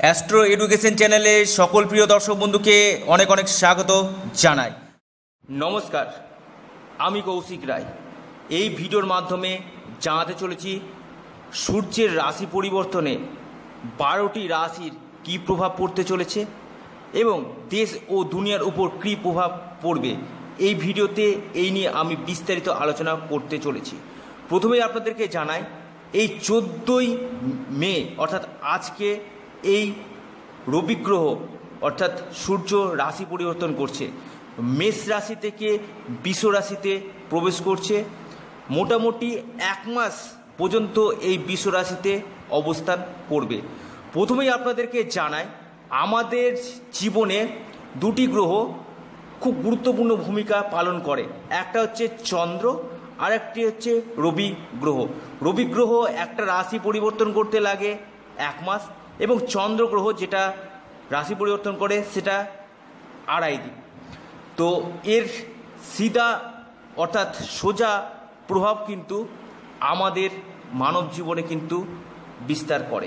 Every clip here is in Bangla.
অ্যাস্ট্রো এডুকেশন চ্যানেলে সকল প্রিয় দর্শক বন্ধুকে অনেক অনেক স্বাগত জানাই। নমস্কার, আমি কৌশিক রায়। এই ভিডিওর মাধ্যমে জানাতে চলেছি সূর্যের রাশি পরিবর্তনে 12টি রাশির কী প্রভাব পড়তে চলেছে এবং দেশ ও দুনিয়ার উপর কী প্রভাব পড়বে। এই ভিডিওতে এই নিয়ে আমি বিস্তারিত আলোচনা করতে চলেছি। প্রথমেই আপনাদেরকে জানাই, এই 14ই মে অর্থাৎ আজকে এই রবি গ্রহ অর্থাৎ সূর্য রাশি পরিবর্তন করছে, মেষ রাশি থেকে বৃষ রাশিতে প্রবেশ করছে। মোটামুটি 1 মাস পর্যন্ত এই বৃষ রাশিতে অবস্থান করবে। প্রথমেই আপনাদেরকে জানাই, আমাদের জীবনে দুটি গ্রহ খুব গুরুত্বপূর্ণ ভূমিকা পালন করে। একটা হচ্ছে চন্দ্র আর একটি হচ্ছে রবি গ্রহ। রবি গ্রহ একটা রাশি পরিবর্তন করতে লাগে 1 মাস এবং চন্দ্র গ্রহ যেটা রাশি পরিবর্তন করে সেটা 2.5 দিন। তো এর সিধা অর্থাৎ সোজা প্রভাব কিন্তু আমাদের মানব জীবনে কিন্তু বিস্তার করে।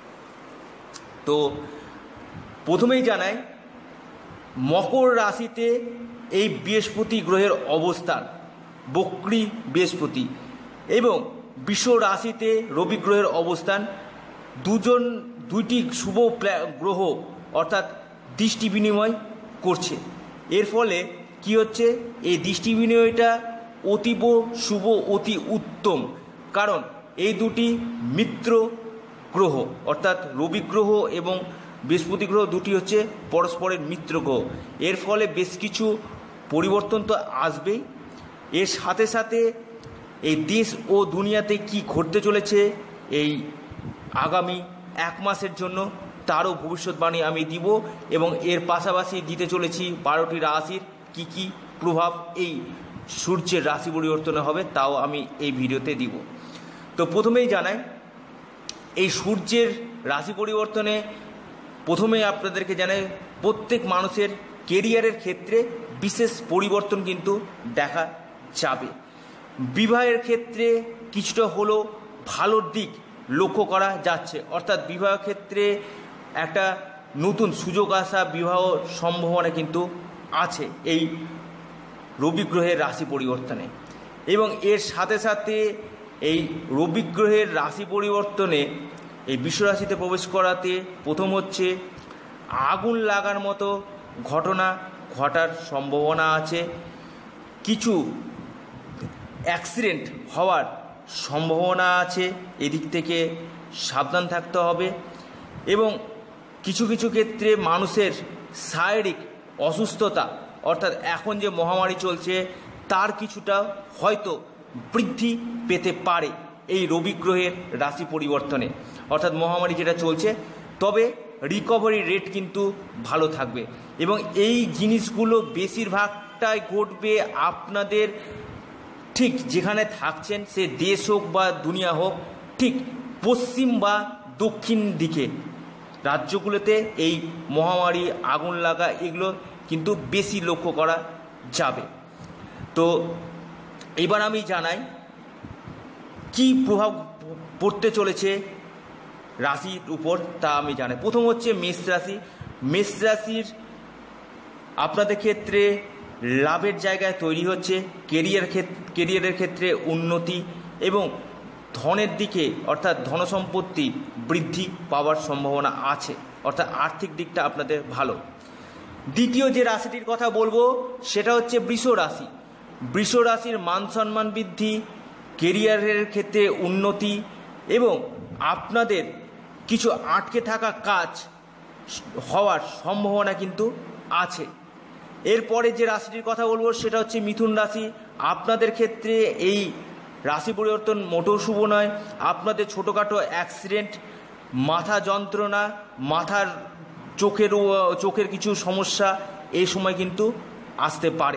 তো প্রথমেই জানাই, মকর রাশিতে এই বৃহস্পতি গ্রহের অবস্থান, বক্রী বৃহস্পতি, এবং বৃষ রাশিতে রবি গ্রহের অবস্থান, দুইটি শুভ গ্রহ অর্থাৎ দৃষ্টি বিনিময় করছে। এর ফলে কি হচ্ছে, এই দৃষ্টি বিনিময়টা অতীব শুভ, অতি উত্তম। কারণ এই দুটি মিত্র গ্রহ অর্থাৎ রবি গ্রহ এবং বৃহস্পতি গ্রহ দুটি হচ্ছে পরস্পরের মিত্র গ্রহ। এর ফলে বেশ কিছু পরিবর্তন তো আসবেই। এর সাথে সাথে এই দেশ ও দুনিয়াতে কি ঘটতে চলেছে এই আগামী 1 মাসের জন্য তারও ভবিষ্যৎবাণী আমি দিব এবং এর পাশাপাশি দিতে চলেছি 12টি রাশির কি কি প্রভাব এই সূর্যের রাশি পরিবর্তনে হবে, তাও আমি এই ভিডিওতে দিব। তো প্রথমেই জানাই, এই সূর্যের রাশি পরিবর্তনে প্রথমে আপনাদেরকে জানাই, প্রত্যেক মানুষের কেরিয়ারের ক্ষেত্রে বিশেষ পরিবর্তন কিন্তু দেখা যাবে। বিবাহের ক্ষেত্রে কিছুটা হলেও ভালোর দিক লক্ষ্য করা যাচ্ছে, অর্থাৎ বিবাহ ক্ষেত্রে একটা নতুন সুযোগ আসা, বিবাহ সম্ভাবনা কিন্তু আছে এই রবি গ্রহের রাশি পরিবর্তনে। এবং এর সাথে সাথে এই রবি গ্রহের রাশি পরিবর্তনে এই বৃষ রাশিতে প্রবেশ করাতে প্রথম হচ্ছে আগুন লাগার মতো ঘটনা ঘটার সম্ভাবনা আছে, কিছু অ্যাক্সিডেন্ট হওয়ার সম্ভাবনা আছে, এদিক থেকে সাবধান থাকতে হবে। এবং কিছু কিছু ক্ষেত্রে মানুষের শারীরিক অসুস্থতা অর্থাৎ এখন যে মহামারী চলছে তার কিছুটা হয়তো বৃদ্ধি পেতে পারে এই রবি গ্রহের রাশি পরিবর্তনে, অর্থাৎ মহামারী যেটা চলছে, তবে রিকভারি রেট কিন্তু ভালো থাকবে। এবং এই জিনিসগুলো বেশিরভাগটাই ঘটবে আপনাদের ঠিক যেখানে থাকছেন, সে দেশ হোক বা দুনিয়া হোক, ঠিক পশ্চিম বা দক্ষিণ দিকে রাজ্যগুলোতে এই মহামারী, আগুন লাগা এগুলো কিন্তু বেশি লক্ষ্য করা যাবে। তো এবার আমি জানাই কি প্রভাব পড়তে চলেছে রাশির উপর, তা আমি জানাই। প্রথম হচ্ছে মেষ রাশি। মেষ রাশির আপনাদের ক্ষেত্রে লাভের জায়গায় তৈরি হচ্ছে, কেরিয়ারের ক্ষেত্রে উন্নতি এবং ধনের দিকে অর্থাৎ ধনসম্পত্তি বৃদ্ধি পাওয়ার সম্ভাবনা আছে, অর্থাৎ আর্থিক দিকটা আপনাদের ভালো। দ্বিতীয় যে রাশিটির কথা বলবো সেটা হচ্ছে বৃষ রাশি। বৃষ রাশির মান সম্মান বৃদ্ধি, কেরিয়ারের ক্ষেত্রে উন্নতি এবং আপনাদের কিছু আটকে থাকা কাজ হওয়ার সম্ভাবনা কিন্তু আছে। এরপরে যে রাশিটির কথা বলবো সেটা হচ্ছে মিথুন রাশি। আপনাদের ক্ষেত্রে এই রাশি পরিবর্তন মোটেও শুভ নয়। আপনাদের ছোটোখাটো অ্যাক্সিডেন্ট, মাথা যন্ত্রণা, মাথার চোখের কিছু সমস্যা এই সময় কিন্তু আসতে পারে।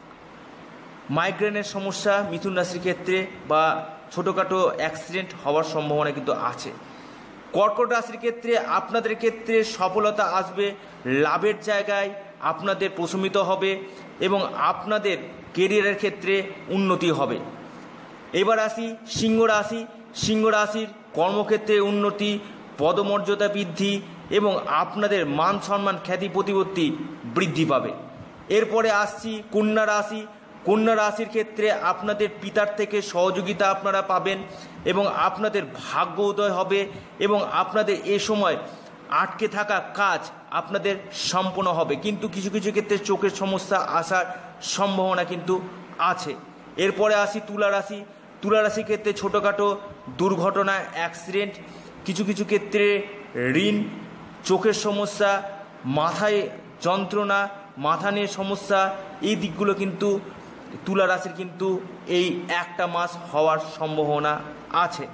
মাইগ্রেনের সমস্যা মিথুন রাশির ক্ষেত্রে বা ছোটোখাটো অ্যাক্সিডেন্ট হওয়ার সম্ভাবনা কিন্তু আছে। কর্কট রাশির ক্ষেত্রে আপনাদের ক্ষেত্রে সফলতা আসবে, লাভের জায়গায় আপনাদের প্রশমিত হবে এবং আপনাদের কেরিয়ারের ক্ষেত্রে উন্নতি হবে। এবার আসি সিংহ রাশি। সিংহ রাশির কর্মক্ষেত্রে উন্নতি, পদমর্যাদা বৃদ্ধি এবং আপনাদের মান সম্মান খ্যাতি প্রতিপত্তি বৃদ্ধি পাবে। এরপরে আসছি কন্যা রাশি। কন্যা রাশির ক্ষেত্রে আপনাদের পিতার থেকে সহযোগিতা আপনারা পাবেন এবং আপনাদের ভাগ্য উদয় হবে এবং আপনাদের এ সময় আটকে থাকা কাজ আপনাদের সম্পূর্ণ হবে, কিন্তু কিছু কিছু ক্ষেত্রে চোখের সমস্যা আসার সম্ভাবনা কিন্তু আছে। এরপরে আসি তুলা রাশি। তুলা রাশির ক্ষেত্রে ছোটোখাটো দুর্ঘটনা, অ্যাক্সিডেন্ট, কিছু কিছু ক্ষেত্রে ঋণ, চোখের সমস্যা, মাথায় যন্ত্রণা, মাথা নিয়ে সমস্যা, এই দিকগুলো কিন্তু তুলা রাশির কিন্তু এই একটা মাস হওয়ার সম্ভাবনা আছে।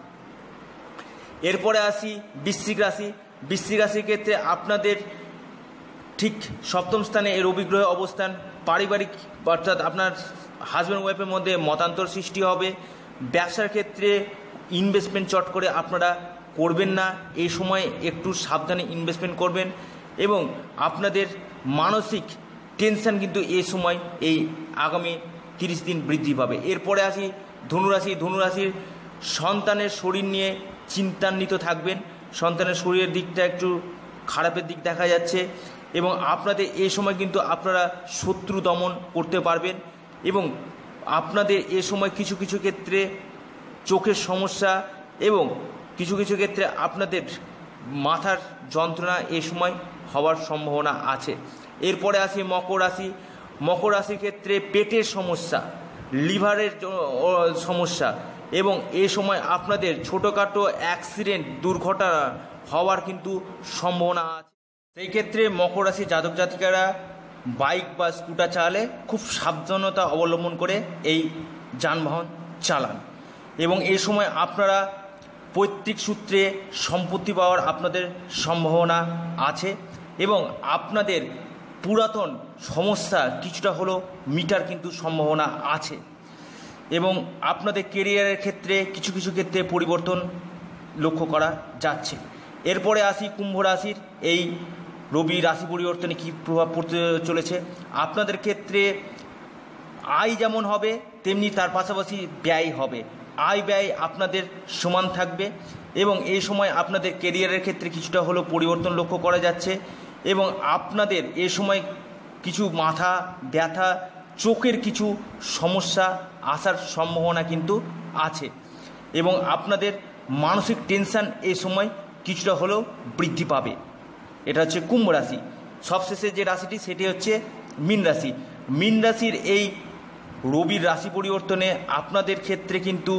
এরপরে আসি বৃশ্চিক রাশি। বৃশ্চিক রাশির ক্ষেত্রে আপনাদের ঠিক সপ্তম স্থানে এর রবি গ্রহের অবস্থান, পারিবারিক অর্থাৎ আপনার হাজব্যান্ড ওয়াইফের মধ্যে মতান্তর সৃষ্টি হবে। ব্যবসার ক্ষেত্রে ইনভেস্টমেন্ট চট করে আপনারা করবেন না, এই সময় একটু সাবধানে ইনভেস্টমেন্ট করবেন এবং আপনাদের মানসিক টেনশন কিন্তু এই সময় এই আগামী 30 দিন বৃদ্ধি পাবে। এরপরে আসি ধনুরাশি। ধনুরাশির সন্তানের শরীর নিয়ে চিন্তান্বিত থাকবেন, সন্তানের শরীরের দিকটা একটু খারাপের দিক দেখা যাচ্ছে এবং আপনাদের এই সময় কিন্তু আপনারা শত্রু দমন করতে পারবেন এবং আপনাদের এ সময় কিছু কিছু ক্ষেত্রে চোখের সমস্যা এবং কিছু কিছু ক্ষেত্রে আপনাদের মাথার যন্ত্রণা এ সময় হওয়ার সম্ভাবনা আছে। এরপরে আসি মকর রাশি। মকর রাশির ক্ষেত্রে পেটের সমস্যা, লিভারের সমস্যা এবং এ সময় আপনাদের ছোটোখাটো অ্যাক্সিডেন্ট, দুর্ঘটনা হওয়ার কিন্তু সম্ভাবনা আছে। সেই ক্ষেত্রে মকর রাশি জাতক জাতিকারা বাইক বা স্কুটার চালালে খুব সাবধানতা অবলম্বন করে এই যানবাহন চালান এবং এই সময় আপনারা পৈতৃক সূত্রে সম্পত্তি পাওয়ার আপনাদের সম্ভাবনা আছে এবং আপনাদের পুরাতন সমস্যা কিছুটা হলেও মিটার কিন্তু সম্ভাবনা আছে এবং আপনাদের কেরিয়ারের ক্ষেত্রে কিছু কিছু ক্ষেত্রে পরিবর্তন লক্ষ্য করা যাচ্ছে। এরপরে আসি কুম্ভ রাশির এই রবি রাশি পরিবর্তনে কী প্রভাব পড়তে চলেছে। আপনাদের ক্ষেত্রে আয় যেমন হবে তেমনি তার পাশাপাশি ব্যয় হবে, আয় ব্যয় আপনাদের সমান থাকবে এবং এই সময় আপনাদের কেরিয়ারের ক্ষেত্রে কিছুটা হলেও পরিবর্তন লক্ষ্য করা যাচ্ছে এবং আপনাদের এ সময় কিছু মাথা ব্যথা, চোখের কিছু সমস্যা আসার সম্ভাবনা কিন্তু আছে এবং আপনাদের মানসিক টেনশন এই সময় কিছুটা হলেও বৃদ্ধি পাবে। এটা হচ্ছে কুম্ভ রাশি। সবশেষে যে রাশিটি সেটি হচ্ছে মীন রাশি। মীন রাশির এই রবির রাশি পরিবর্তনে আপনাদের ক্ষেত্রে কিন্তু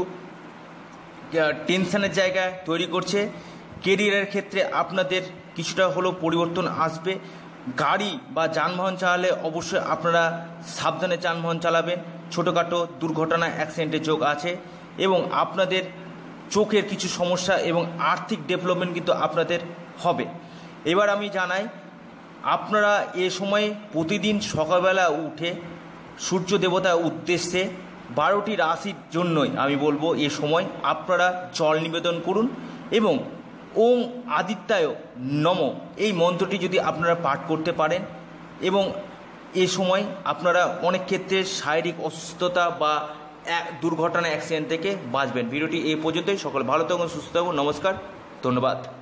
টেনশনের জায়গা তৈরি করছে। কেরিয়ারের ক্ষেত্রে আপনাদের কিছুটা হলেও পরিবর্তন আসবে। গাড়ি বা যানবাহন চালালে অবশ্যই আপনারা সাবধানে যানবাহন চালাবেন, ছোটোখাটো দুর্ঘটনা অ্যাক্সিডেন্টের যোগ আছে এবং আপনাদের চোখের কিছু সমস্যা এবং আর্থিক ডেভেলপমেন্ট কিন্তু আপনাদের হবে। এবার আমি জানাই আপনারা এ সময় প্রতিদিন সকালবেলা উঠে সূর্য দেবতার উদ্দেশ্যে 12টি রাশির জন্যই আমি বলবো এ সময় আপনারা জল নিবেদন করুন এবং ওং আদিত্যায় নম এই মন্ত্রটি যদি আপনারা পাঠ করতে পারেন এবং এ সময় আপনারা অনেক ক্ষেত্রে শারীরিক অসুস্থতা বা দুর্ঘটনা অ্যাক্সিডেন্ট থেকে বাঁচবেন। ভিডিওটি এই পর্যন্তই। সকল ভালো থাকুন, সুস্থ থাকুন। নমস্কার, ধন্যবাদ।